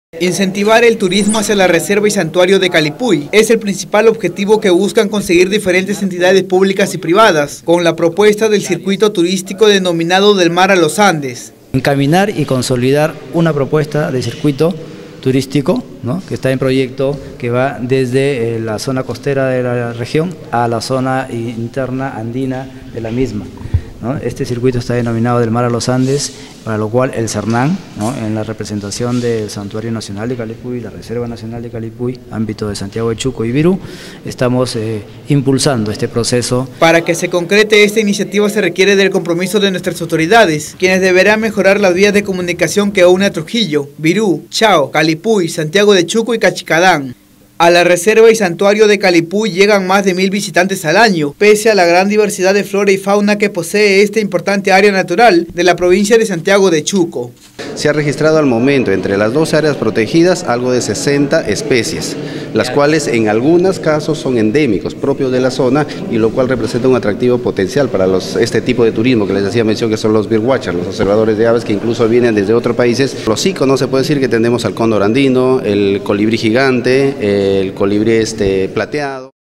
Incentivar el turismo hacia la reserva y santuario de Calipuy es el principal objetivo que buscan conseguir diferentes entidades públicas y privadas con la propuesta del circuito turístico denominado Del Mar a los Andes. Encaminar y consolidar una propuesta de circuito turístico, ¿no?, que está en proyecto, que va desde la zona costera de la región a la zona interna andina de la misma, ¿no? Este circuito está denominado Del Mar a los Andes, para lo cual el CERNAN, ¿no?, en la representación del Santuario Nacional de Calipuy, la Reserva Nacional de Calipuy, ámbito de Santiago de Chuco y Virú, estamos impulsando este proceso. Para que se concrete esta iniciativa se requiere del compromiso de nuestras autoridades, quienes deberán mejorar las vías de comunicación que une a Trujillo, Virú, Chao, Calipuy, Santiago de Chuco y Cachicadán. A la reserva y santuario de Calipuy llegan más de 1000 visitantes al año, pese a la gran diversidad de flora y fauna que posee esta importante área natural de la provincia de Santiago de Chuco. Se ha registrado al momento entre las dos áreas protegidas algo de 60 especies, las cuales en algunos casos son endémicos propios de la zona y lo cual representa un atractivo potencial para este tipo de turismo que les hacía mención, que son los birdwatchers, los observadores de aves que incluso vienen desde otros países. Los íconos se puede decir que tenemos al cóndor andino, el colibrí gigante, el colibrí plateado.